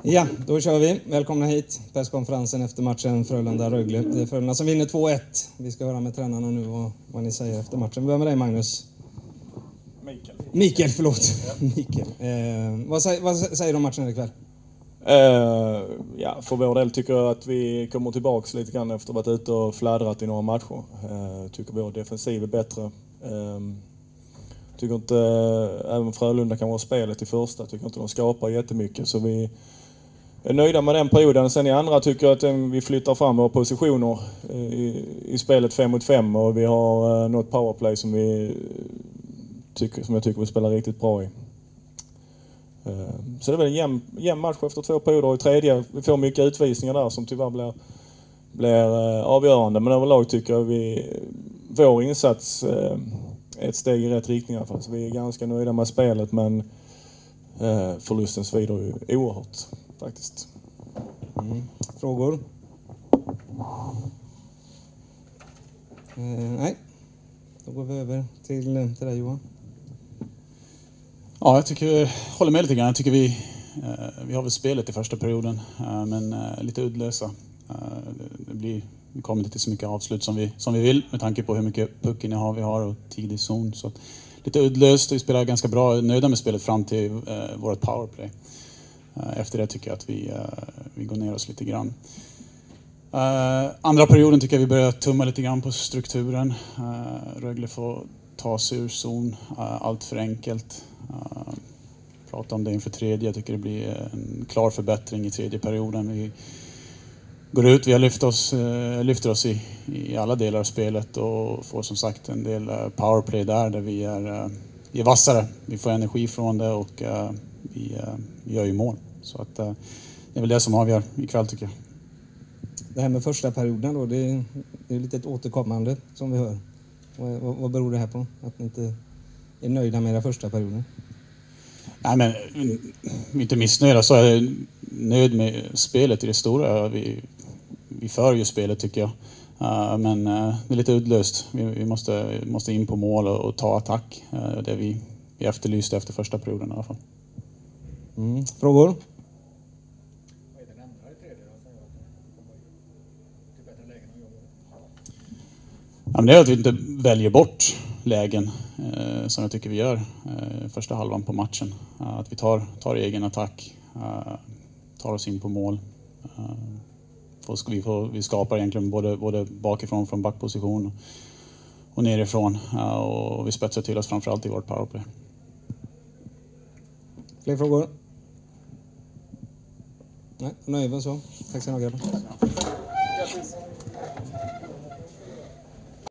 Ja, då kör vi. Välkomna hit. Presskonferensen efter matchen Frölunda-Rögle. Det är Frölunda som vinner 2-1. Vi ska höra med tränarna nu vad ni säger efter matchen. Vi börjar med dig, Magnus. Mikael, förlåt. Ja. Mikael. Vad säger du om matchen ikväll? För vår del tycker jag att vi kommer tillbaka lite grann efter att ha varit ute och flädrat i några matcher. Tycker vår defensiv är bättre. Tycker inte, även Frölunda kan vara spelet i första, tycker inte de skapar jättemycket. Så vi är nöjda med den perioden. Sen i andra tycker jag att vi flyttar fram våra positioner i spelet 5 mot 5. Och vi har något powerplay som jag tycker vi spelar riktigt bra i. Så det är väl en jämn match efter 2 perioder. I tredje, vi får mycket utvisningar där som tyvärr blir avgörande. Men överlag tycker jag vår insats är ett steg i rätt riktning. Så vi är ganska nöjda med spelet, men förlusten svider ju oerhört faktiskt. Frågor? Nej. Då går vi över till dig, Johan. Ja, jag tycker håller med lite grann. Jag tycker vi har väl spelet i första perioden, men lite uddlösa. Vi kommer inte till så mycket avslut som vi vill med tanke på hur mycket pucken vi har och tidig zon. Så lite uddlöst. Vi spelar ganska bra, nöjda med spelet fram till vårt powerplay. Efter det tycker jag att vi går ner oss lite grann. Andra perioden tycker jag vi börjar tumma lite grann på strukturen. Rögle får ta sig ur zon, allt för enkelt. Prata om det inför tredje. Jag tycker det blir en klar förbättring i tredje perioden. Vi går ut, vi har lyfter oss i alla delar av spelet och får som sagt en del powerplay där vi är vassare. Vi får energi från det och vi gör ju mål. Så att det är väl det som avgör ikväll tycker jag. Det här med första perioden då, det är lite ett återkommande som vi hör. Vad beror det här på? Att ni inte är nöjda med den första perioden? Nej, men vi är inte missnöjda, så är jag nöjd med spelet i det stora. Vi för ju spelet tycker jag. Men det är lite uddlöst. Vi måste in på mål och ta attack. Det vi efterlyste efter första perioden i alla fall. Frågor? Vad är den andra i tredje då? Som kommer till bättre lägen än jag. Ja, men det är att vi inte väljer bort lägen som jag tycker vi gör första halvan på matchen. Att vi tar egen attack, tar oss in på mål. Vi skapar egentligen både bakifrån från backposition och nerifrån. Och vi spetsar till oss framförallt i vårt powerplay. Fler frågor? Nej, nöjd så. Tack så mycket.